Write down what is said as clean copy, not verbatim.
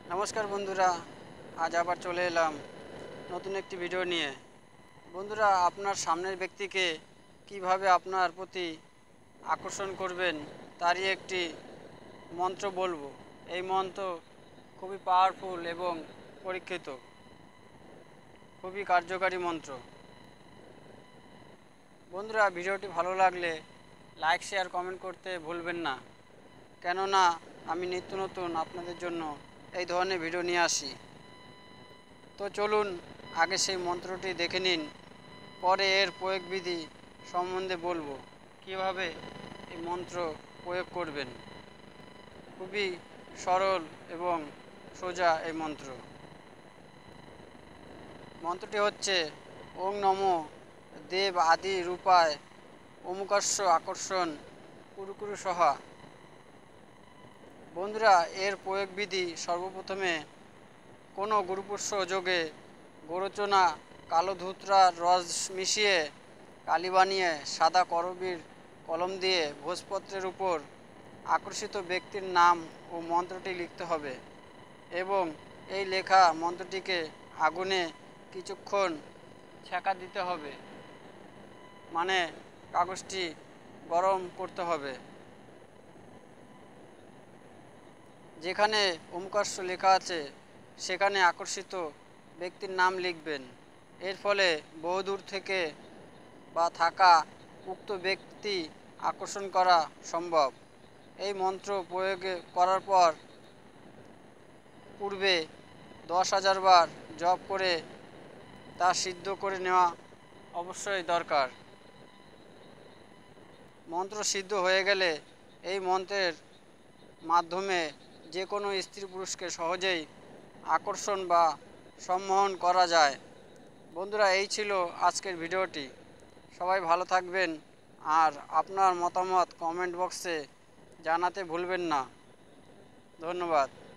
নমস্কার বন্ধুরা, আজ আবার চলে এলাম নতুন একটি ভিডিও নিয়ে। বন্ধুরা, আপনার সামনের ব্যক্তিকে কিভাবে আপনার প্রতি আকর্ষণ করবেন তারই একটি মন্ত্র বলবো। এই মন্ত্র খুবই পাওয়ারফুল এবং পরীক্ষিত, খুবই কার্যকারী মন্ত্র। বন্ধুরা, ভিডিওটি ভালো লাগলে লাইক, শেয়ার, কমেন্ট করতে ভুলবেন না, কেননা আমি নিত্য নতুন আপনাদের জন্য এই ধরনের ভিডিও নিয়ে আসি। তো চলুন আগে সেই মন্ত্রটি দেখে নিন, পরে এর প্রয়োগবিধি সম্বন্ধে বলবো, কিভাবে এই মন্ত্র প্রয়োগ করবেন। খুবই সরল এবং সোজা এই মন্ত্র। মন্ত্রটি হচ্ছে ওং নমো দেব আদি রূপায় অমুকাস্য আকর্ষণ কুরুকুরু সহা। বন্ধুরা, এর প্রয়োগবিধি সর্বপ্রথমে কোনো গুরুপুষ্য যোগে গোরচনা কালো ধুতরার রস মিশিয়ে কালি বানিয়ে সাদা করবীর কলম দিয়ে ভোজপত্রের উপর আকর্ষিত ব্যক্তির নাম ও মন্ত্রটি লিখতে হবে এবং এই লেখা মন্ত্রটিকে আগুনে কিছুক্ষণ ছ্যাঁকা দিতে হবে, মানে কাগজটি গরম করতে হবে। যেখানে ওমকার্য লেখা আছে সেখানে আকর্ষিত ব্যক্তির নাম লিখবেন। এর ফলে বহুদূর থেকে বা থাকা উক্ত ব্যক্তি আকর্ষণ করা সম্ভব। এই মন্ত্র প্রয়োগ করার পর পূর্বে 10,000 বার জপ করে তা সিদ্ধ করে নেওয়া অবশ্যই দরকার। মন্ত্র সিদ্ধ হয়ে গেলে এই মন্ত্রের মাধ্যমে যে কোনো স্ত্রী পুরুষকে সহজেই আকর্ষণ বা সম্মোহন করা যায়। বন্ধুরা, এই ছিল আজকের ভিডিওটি। সবাই ভালো থাকবেন আর আপনার মতামত কমেন্ট বক্সে জানাতে ভুলবেন না। ধন্যবাদ।